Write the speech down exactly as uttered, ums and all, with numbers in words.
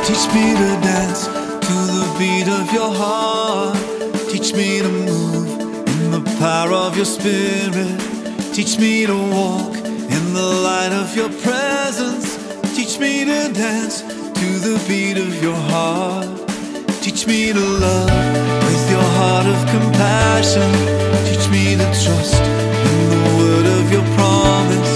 Teach me to dance to the beat of your heart. Teach me to move in the power of your spirit. Teach me to walk in the light of your presence. Teach me to dance to the beat of your heart. Teach me to love with your heart of compassion. Teach me to trust in the word of your promise.